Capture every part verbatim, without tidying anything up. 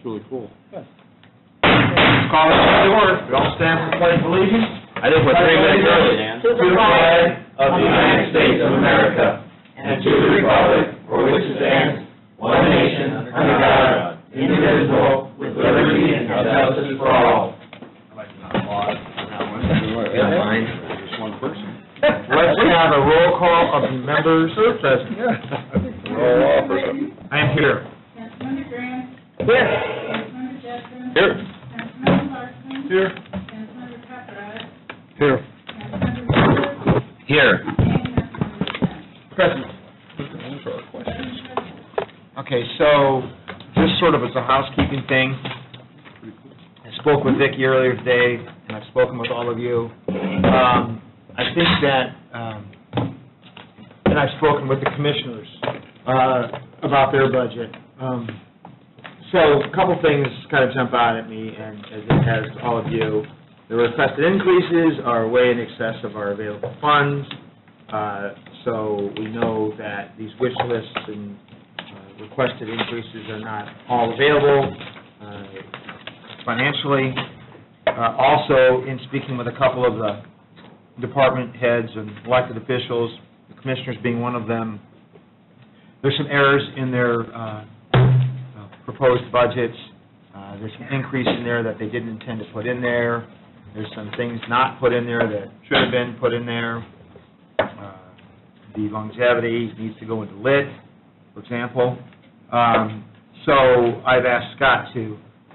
really cool. Call it to order. We all stand for the pledge of allegiance. I think we're three minutes early, Dan. To the flag of the United States of America and to the republic for which it stands, one nation, under God, indivisible, with liberty and justice for all. I'd like to applaud on that one. Yeah, mine. Just one person. Let's have a roll call of the members present. Yeah, I think we're all off or something. I am here. Councilmember Graham. Here. Councilmember Jessen. Here. Councilmember Larson. Here. Councilmember Paparad. Here. Councilmember Woodward. Here. And Councilmember Stan. Present. Those are our questions. Okay, so just sort of as a housekeeping thing, I spoke with Vicki earlier today, and I've spoken with all of you. Um, I think that, um, and I've spoken with the commissioners uh, about their budget. Um, so a couple things kind of jump out at me, and as it has to all of you. The requested increases are way in excess of our available funds, uh, so we know that these wish lists and uh, requested increases are not all available uh, financially. Uh, also, in speaking with a couple of the department heads and elected officials, the commissioners being one of them, there's some errors in their uh, uh, proposed budgets. Uh, there's some increase in there that they didn't intend to put in there. There's some things not put in there that should have been put in there. Uh, the longevity needs to go into lit, for example. Um, so I've asked Scott to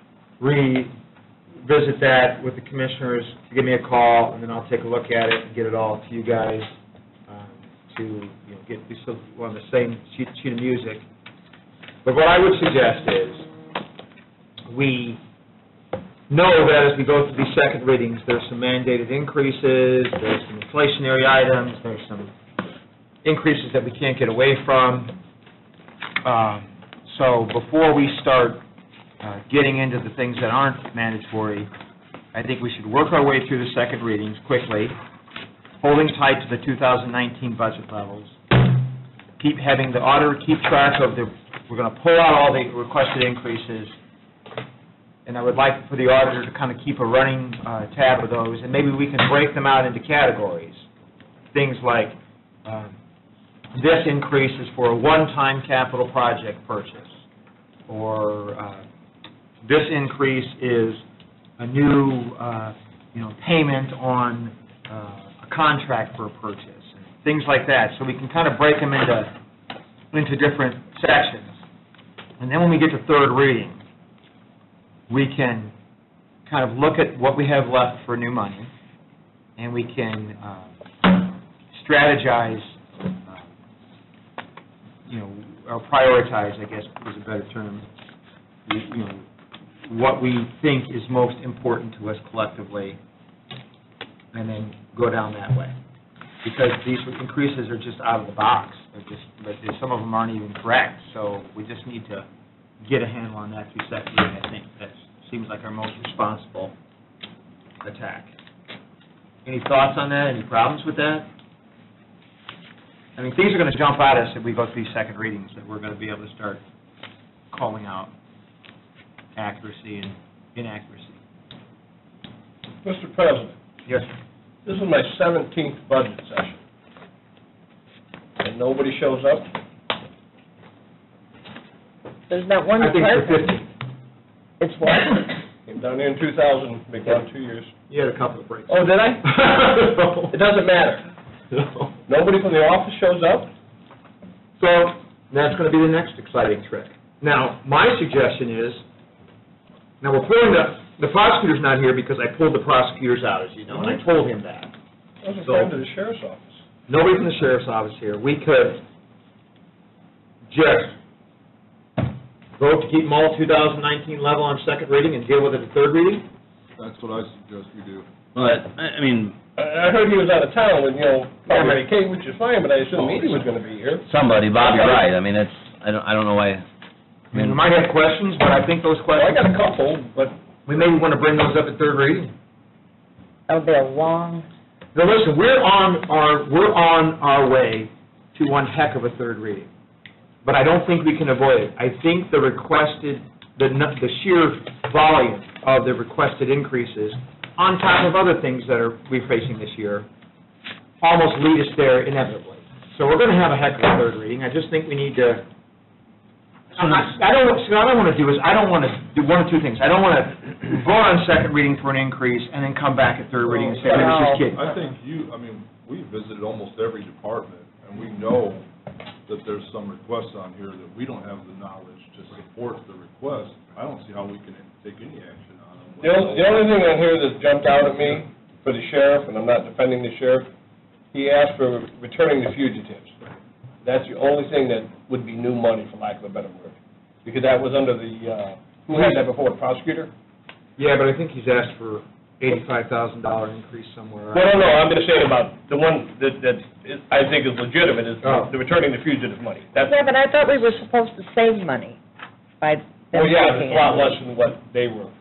revisit that with the commissioners, to give me a call, and then I'll take a look at it and get it all to you guys um, to you know, get so we're on the same sheet, sheet of music. But what I would suggest is we know that as we go through these second readings, there's some mandated increases, there's some inflationary items, there's some increases that we can't get away from. Um, so before we start uh, getting into the things that aren't mandatory, I think we should work our way through the second readings quickly, holding tight to the two thousand nineteen budget levels, keep having the auditor keep track of the, we're going to pull out all the requested increases, and I would like for the auditor to kind of keep a running uh, tab of those, and maybe we can break them out into categories. Things like um, this increase is for a one-time capital project purchase, or uh, this increase is a new, uh, you know, payment on uh, a contract for a purchase, and things like that. So we can kind of break them into into different sections, and then when we get to third reading, we can kind of look at what we have left for new money, and we can uh, strategize, uh, you know, or prioritize, I guess is a better term, you know, what we think is most important to us collectively, and then go down that way. Because these increases are just out of the box. They're just, but some of them aren't even correct, so we just need to get a handle on that through second reading. I think that seems like our most responsible attack. Any thoughts on that? Any problems with that? I mean, things are going to jump at us if we go through these second readings, that we're going to be able to start calling out accuracy and inaccuracy. Mister President, Yes, sir. this is my seventeenth budget session, and nobody shows up. There's not one I think it's the department. fifteenth. It's what? Came down here in two thousand, been gone two years. You had a couple of breaks. Oh, did I? It doesn't matter. No. Nobody from the office shows up? So that's going to be the next exciting trick. Now, my suggestion is, now we're pulling the, the prosecutor's not here because I pulled the prosecutors out, as you know, and I told him that. I was a So- friend of the sheriff's office. Nobody from the sheriff's office here. We could just vote to keep them all two thousand nineteen level on second reading and deal with it at third reading? That's what I suggest we do. But, I I mean, I I heard he was out of town with, you know, probably Kate, which is fine, but I assumed he was going to be here. somebody, Bob, you're right. I mean, it's, I don't, I don't know why, I mean, we might have questions, but I think those Well, I questions, got a couple, but we maybe want to bring those up at third reading. That'll be a long, Now, listen, we're on our, we're on our way to one heck of a third reading, but I don't think we can avoid it. I think the requested the, nu- the sheer volume of the requested increases, on top of other things that are, we're facing this year, almost lead us there inevitably. So we're gonna have a heck of a third reading, I just think we need to, I I don't, what I don't wanna do is, I don't wanna do one of two things. I don't wanna vote on second reading for an increase, and then come back at third reading and say, hey, let's just kidding. I think you, I mean, we visited almost every department, and we know that there's some requests on here that we don't have the knowledge to support the request. I don't see how we can take any action on them. The only, the only thing on here that jumped out at me for the sheriff, and I'm not defending the sheriff, he asked for returning the fugitives. That's the only thing that would be new money, for lack of a better word. Because that was under the, uh, who had that before, the prosecutor? Yeah, but I think he's asked for eighty-five thousand dollar increase somewhere. No, no, no, I'm just saying about the one that, that is- I think is legitimate, is Oh. the returning the fugitive money. That's, Yeah, but I thought we were supposed to save money by them well, yeah, taking it's a lot it. less than what they were.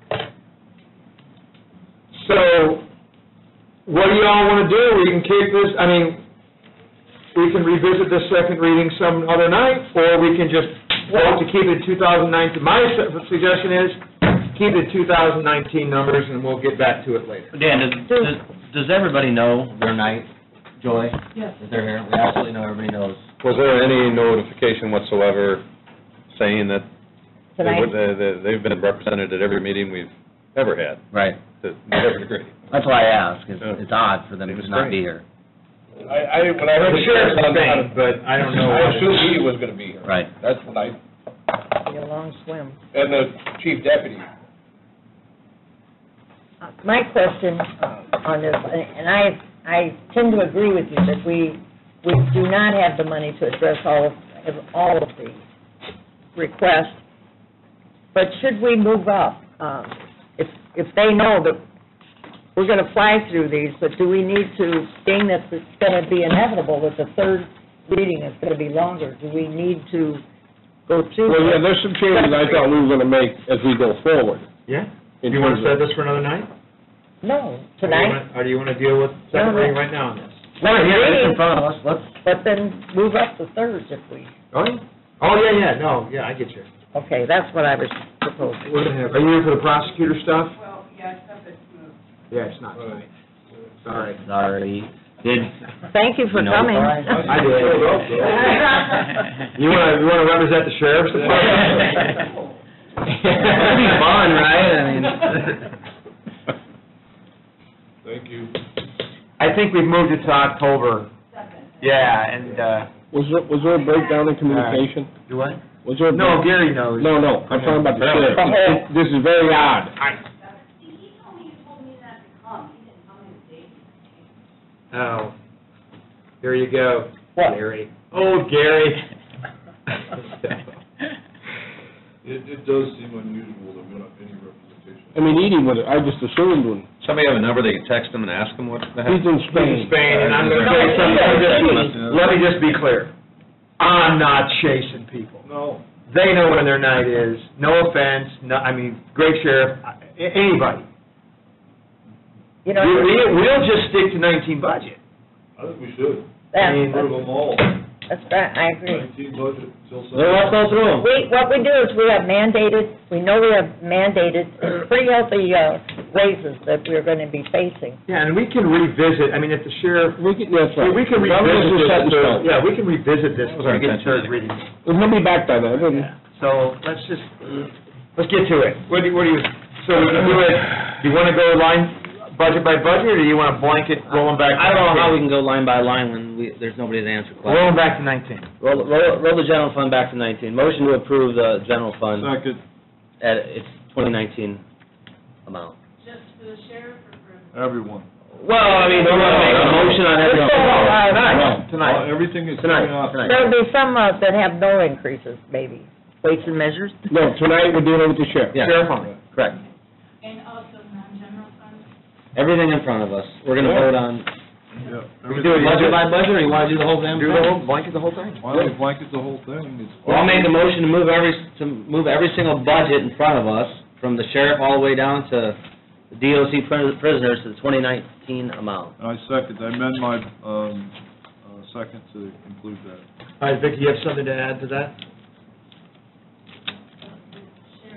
So, what do y'all want to do? We can keep this, I mean, we can revisit this second reading some other night, or we can just vote to keep it in two thousand nineteen. My su- suggestion is, keep it two thousand nineteen numbers, and we'll get back to it later. Dan, does, does, does everybody know their night, Joy? Yes. That they're here? We absolutely know, everybody knows. Was there any notification whatsoever saying that they Tonight, would- that- that they've been represented at every meeting we've ever had, Right. to whatever degree? That's why I ask, 'cause Yeah. it's odd for them Seems to not be strange. here. I, I, when I heard The the sheriff's sheriff's saying, but I don't know. I assumed he was gonna be here. Right. That's what I, be a long swim. and the chief deputy. Uh, My question uh, on this, and I, I tend to agree with you, that we, we do not have the money to address all of, all of the requests, but should we move up? Um, If, if they know that we're going to fly through these, but do we need to, being that it's going to be inevitable that the third reading is going to be longer, do we need to go through? Well, yeah, this? there's some changes I thought we were gonna make as we go forward. Yeah? in Do you want to terms set of- this for another night? No, Or do you tonight, wanna- Or do you want to deal with second No, no. reading right now on this? No, here, it's in front of us, let's, but then move up the thirds if we, Oh, yeah? Oh, yeah, yeah, no, yeah, I get you. okay, that's what I was proposing. We're gonna have, are you here for the prosecutor stuff? Well, yeah, stuff is moved. Yeah, it's not tonight. Sorry. sorry, did, Thank you for You know, coming. all right. I did. You want to, you want to represent the sheriff's department? That'd be fun, right? I mean, Thank you. I think we've moved it to October. Yeah, and, uh... Was there, was there a breakdown in communication? Do what? Was there a? No, break- Gary knows. No, no, I'm talking about the sheriff. The whole- It- This is very odd. He told me you told me not to come, he didn't tell me the date. Oh, there you go. What? Gary. Oh, Gary. It, it does seem unusual that we don't have any representation. I mean, Edie would, I just assumed when, Somebody have a number they can text them and ask them what the he's in He's in Spain. Spain, and I'm gonna tell you something, let me just- let me just be clear. I'm not chasing people. No. They know when their night is, no offense, no, I mean, great sheriff, a- anybody. You We, know, we- we'll just stick to nineteen budget. I think we should. that's, I mean, Approve them all. that's right, I agree. Nineteen budget, till well, let's go through them. We, what we do is we have mandated, we know we have mandated pretty healthy uh, raises that we're going to be facing. Yeah, and we can revisit, I mean, if the sheriff, We can, that's right. we can Some of this revisit is set in this, stone. yeah, we can revisit this That was when our we get to third intention. reading. We'll be back by then, isn't it? So, let's just, let's get to it. What do you, what do you, so we can do it, do you want to go line, budget by budget, or do you want to blanket rolling back? to I don't know how we nineteen? can go line by line when we, there's nobody to answer questions. Rolling back to nineteen. Roll, roll, roll the general fund back to nineteen. Motion to approve the general fund Second. at its twenty nineteen amount. Just for the sheriff or for? Everyone. Well, I mean, we're gonna make a motion on every. Let's go all right. Tonight, tonight. Uh, Everything is Tonight, coming up. tonight. There'll be some uh, that have no increases, maybe, weights and measures. No, tonight we're dealing with the sheriff. Yeah. Sheriff only. Correct. And also non-general fund? Everything in front of us. We're gonna vote on, Yeah. We do it budget by budget, or you wanna do the whole damn Do thing? the whole, blanket the whole thing. Why don't we blanket the whole thing? It's- Well, I'll make the motion to move every, to move every single budget in front of us, from the sheriff all the way down to the D O C pris- prisoners to the twenty nineteen amount. I second, I amend my, um, uh, second to include that. All right, Vicki, you have something to add to that?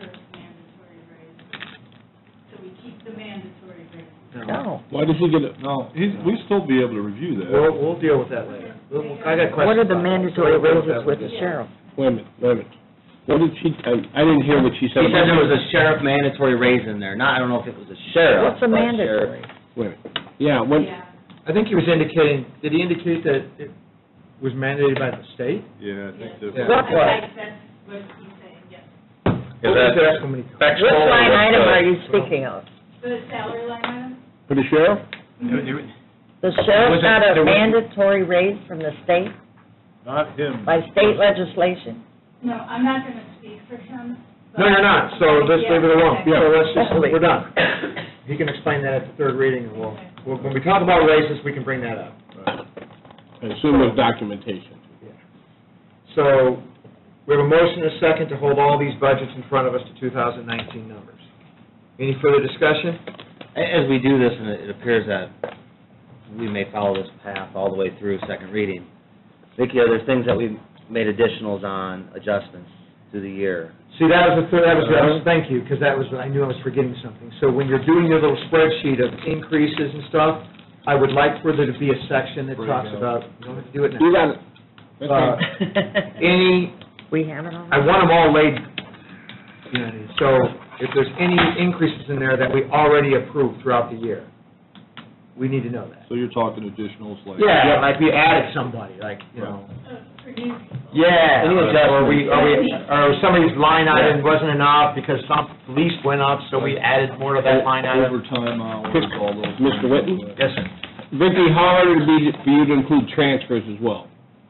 No. Why does he get it? No, he's, we still be able to review that. We'll, we'll deal with that later. We'll- I got questions. What are the about that. mandatory We'll deal raises with that the later. sheriff? Wait a minute, wait a minute. What did she, I, I didn't hear what she said. He said about- there was a sheriff mandatory raise in there, not, I don't know if it was a sheriff. What's a but mandatory? Wait a minute. Yeah, when, Yeah. I think he was indicating, did he indicate that it was mandated by the state? Yeah, I think that. Yeah. What was? That's what he's saying, yes. What was that? How many- Which line item are you speaking of? The salary line item? for the sheriff? The sheriff Was it- got a there was- mandatory raise from the state Not him. by state legislation? No, I'm not gonna speak for him. but- No, you're not, so let's leave it alone. Yeah, So let's just, Hopefully. we're done. He can explain that at the third reading, and we'll, we'll- when we talk about raises, we can bring that up. I assume there's documentation. So, we have a motion and a second to hold all these budgets in front of us to two thousand nineteen numbers. Any further discussion? A- As we do this, and it it appears that we may follow this path all the way through second reading, Vicki, are there things that we made additionals on, adjustments through the year? See, that was the third, that was, that was- thank you, because that was, I knew I was forgetting something. So when you're doing your little spreadsheet of increases and stuff, I would like for there to be a section that talks about, you don't have to do it You now. got it. That's Uh, fine. Any, We have it all? I want them all laid, you know, so if there's any increases in there that we already approved throughout the year, we need to know that. So you're talking additionals like? Yeah, like we added somebody, like, you know. Uh, For you, Yeah. Any Or we, or we, adjustments? or somebody's line item wasn't enough because some police went up, so we added more to that line item. Overtime hours, all those. Mister Whitten? Yes, sir. Vicki, how hard would it be for you to include transfers as well?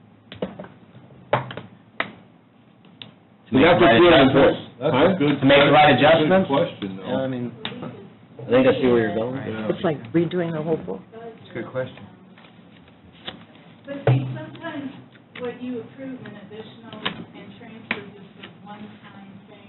To make That's the right what's really adjustments? important. That's Huh? a good. To make the right that's a good adjustments? question, Yeah, I though. mean, I think I see where you're going. Yeah. It's like redoing the whole book. That's a good question. But see, sometimes what you approve in additional and transfers is a one-time thing.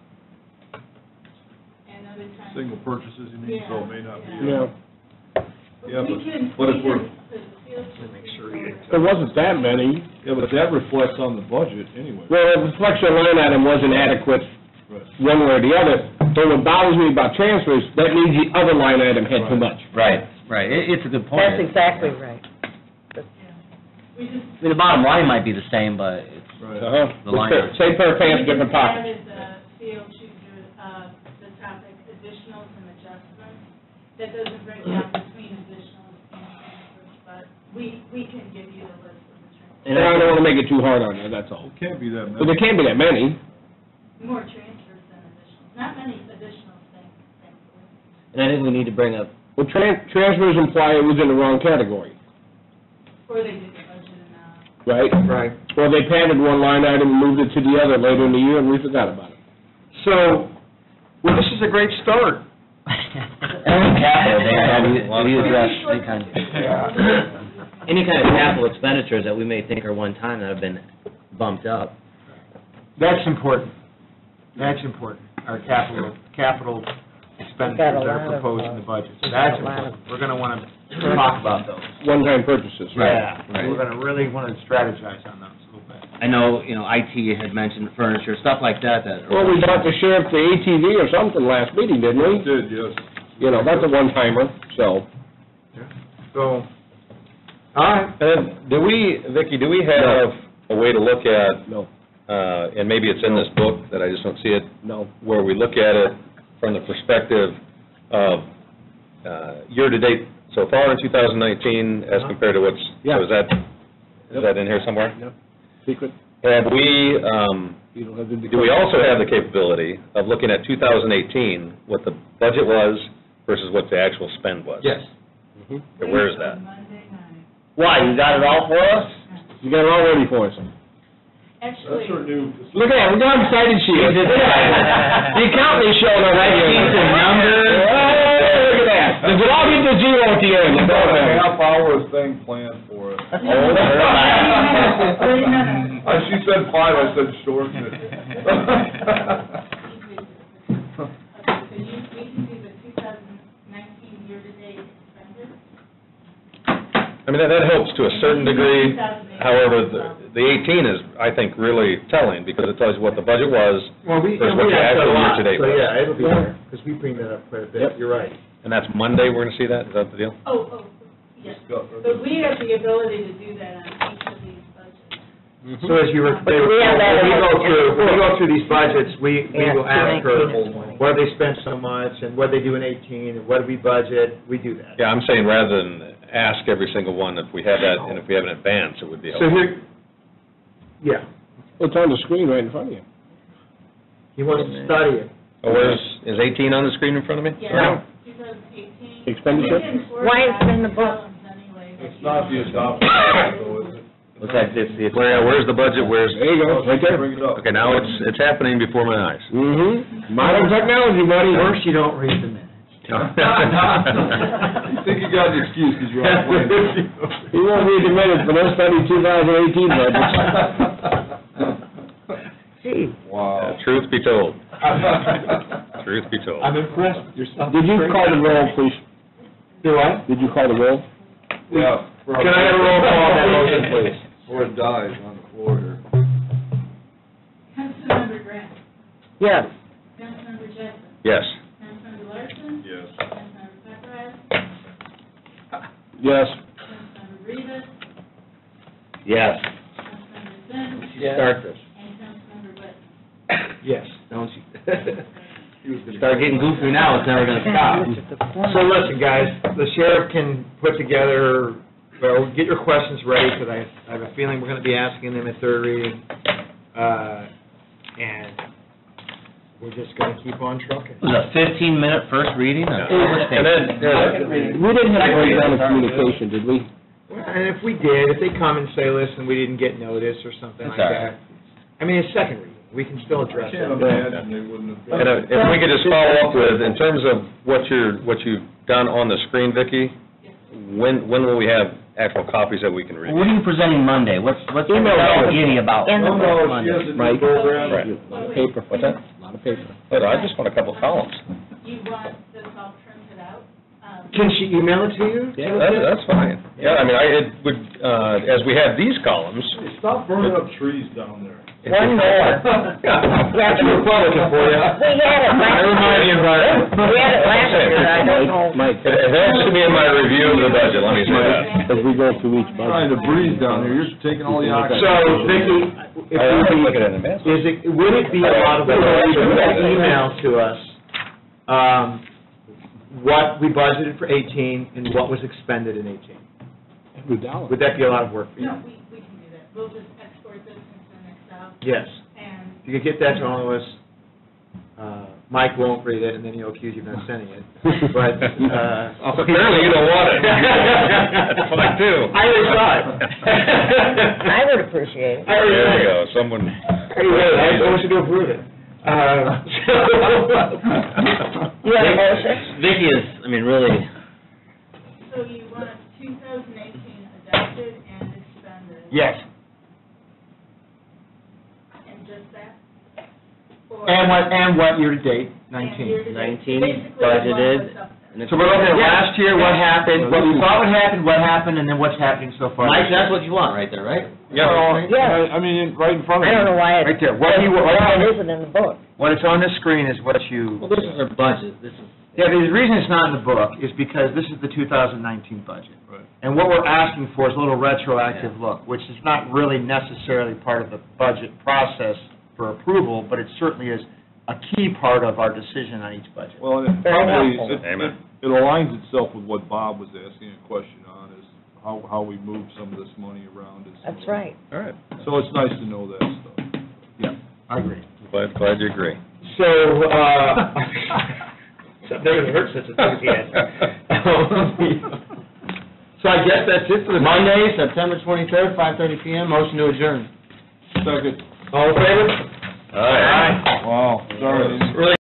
And other times. Single purchases, you mean, so it may not be. Yeah. Yeah, We but can, what we if we're- can, the field trip. Make sure you- There wasn't that many. Yeah, but that reflects on the budget anyway. Well, the reflection line item wasn't adequate Right. one way or the other. But what bothers me about transfers, that means the other line item had too much. Right, right, it, it's a good point. That's exactly right. We just. I mean, the bottom line might be the same, but it's, Right. Uh-huh. The line item. Same pair of pants, different pockets. That is a field chooser, uh, the topic additionals and adjustments. That doesn't break down between additionals and transfers, but we, we can give you the list of the transfers. And I don't want to make it too hard on you, that's all. It can't be that But many. there can't be that many. More transfers than additionals, not many additionals, thank- thankfully. and I think we need to bring up, Well, tran- transfers imply it was in the wrong category, Or they did the budget amount. right? Right. Or they padded one line item and moved it to the other later in the year, and we forgot about it. So, well, this is a great start. capital, Dan, have you, have you addressed any kind, any kind of capital expenditures that we may think are one-time that have been bumped up? That's important. That's important. Our capital, capital expenditures that are proposed in the budget. That's important. We're gonna wanna talk about those. One-time purchases, right? Yeah, right. we're gonna really wanna strategize on those a little bit. I know, you know, I T had mentioned furniture, stuff like that, that. are- Well, we bought the sheriff the A T V or something last meeting, didn't We we? did, yes. You know, that's a one-timer, so. So, all right. And do we, Vicki, do we have a way to look at, No, uh, and maybe it's in this book, that I just don't see it, no. where we look at it from the perspective of uh, year-to-date so far in two thousand nineteen as compared to what's, Yeah. so is that, is that in here somewhere? Secret? Have we, um, You don't have to. do we also have the capability of looking at two thousand eighteen, what the budget was versus what the actual spend was? Yes. Mhm. Okay, where is that? Monday night. Why, you got it all for us? You got it all ready for us. Actually. That's our new. Look at that, look how excited she is. The accountant is showing up right here. Sheets and numbers. Hey, look at that. Does it all get to zero at the end? We've got a half hour thing planned for it. Oh, Uh, She said five, I said shorten it. Okay, so you, we can do the two thousand nineteen year-to-date expenses. I mean, that, that helps to a certain degree. However, the, the eighteen is, I think, really telling, because it tells you what the budget was. Well, we, Versus we what the asked that a actual lot, year-to-date so was. yeah, it'll be there, because we bring that up quite a bit, Yep. you're right. And that's Monday we're going to see that? Is that the deal? Oh, oh, yes, but we have the ability to do that on each of these budgets. So as you were, But we have that when we go in- through, when we go through these budgets, we, we Yeah, will ask her, nineteen and twenty. what have they spent so much, and what did they do in eighteen, and what did we budget, we do that. Yeah, I'm saying rather than ask every single one, if we have that, and if we have an advance, it would be So helpful. here, yeah, It's on the screen right in front of you. he wants to study it. Oh, where's, is eighteen on the screen in front of me? Yeah, two thousand eighteen. Expenditure? Why is it in the book? It's not the adoption, though, is it? Looks like this, the. Where, where's the budget, where's, There you go, right there. Bring it up. okay, now it's, it's happening before my eyes. Mm-hmm. Modern technology, buddy. First, you don't read the minutes. I think you got an excuse, because you're on plane. He won't read the minutes, but he'll study two thousand eighteen budgets. Gee, Wow. Uh, Truth be told. Truth be told. I'm impressed with yourself. Did you call the roll, please? Do what? Did you call the roll? Yeah. Can I have a roll call on that motion, please? Before it dies on the floor here. Councilmember Graham, yes. Councilmember Jessen, Yes. Councilmember Larson, Yes. Councilmember Pepperell, Yes. Councilmember Rivas, Yes. Councilmember Sims, Start this. and Councilmember Witten. Yes, don't you? Start getting goofy now, it's never gonna stop. So listen, guys, the sheriff can put together, well, get your questions ready, because I, I have a feeling we're gonna be asking them at third reading. Uh, and we're just gonna keep on trucking. It was a fifteen-minute first reading of And then, uh, We didn't have a breakdown of communication, did we? And if we did, if they come and say, listen, we didn't get notice or something like That's all right. that, I mean, it's second reading, we can still I address can't it. imagine they wouldn't have. and if if we could just follow up with, in terms of what you're, what you've done on the screen, Vicki, when, when will we have actual copies that we can read? What are you presenting Monday? What's, what's Email all it. giddy about? In the No, no, she Monday? has a new Right. program. Right. A lot of paper. What's that? A lot of paper. But I just want a couple columns. You want this all printed out? Um, Can she email it to you? Yeah. That's, that's fine. Yeah, I mean, I, it would, uh, as we have these columns. Stop burning up trees down there. One more. That's a Republican for you. We had it last I remind you about it. We had it last year, I don't know. Mike, It it has to be in my review of the budget, let me say that. as we go through each Trying budget. to breathe down here, you're taking all the oxygen. So, Vicki, if I we was looking at it in advance. Is it, would it be a lot of work to email to us, um, what we budgeted for eighteen and what was expended in eighteen? Every dollar. Would that be a lot of work for you? No, we, we can do that. We'll just export this into an Excel, Yes. and If you could get that to all of us, uh, Mike won't read it, and then he'll accuse you of not sending it, but, uh... Apparently you don't want it. That's fine, too. I already saw it. I would appreciate it. I already There saw you it. go, someone. Anyway, I want you to approve it. Uh, You have a motion? Vicki is, I mean, really, so you want two thousand eighteen adopted and expended, Yes, and just that? Or- and what, and what year-to-date, and nineteen? year-to-date? nineteen Basically, you want budgeted, what's up there. and it's... So we're looking at last year, what happened, what we thought would happen, what happened, and then what's happening so far. Mike, that's what you want right there, right? Yeah. Yes. I mean, right in front of I you. don't know why it, Right there. What he- what- why it isn't in the book. What is on the screen is what you... Well, this is our budget, this is... Yeah, the reason it's not in the book is because this is the two thousand nineteen budget. Right. And what we're asking for is a little retroactive look, which is not really necessarily part of the budget process for approval, but it certainly is a key part of our decision on each budget. Well, and it Very probably, helpful. it, Amen. it it aligns itself with what Bob was asking a question on, is how, how we move some of this money around. and some That's of it. right. All right, So it's nice to know that stuff. Yeah, I agree. glad, glad you agree. So, uh, that doesn't hurt such a thing as So I guess that's it for the... Monday, September twenty-third, five thirty P M, motion to adjourn. Second. All in favor? All right. Aye. Wow, sorry. Really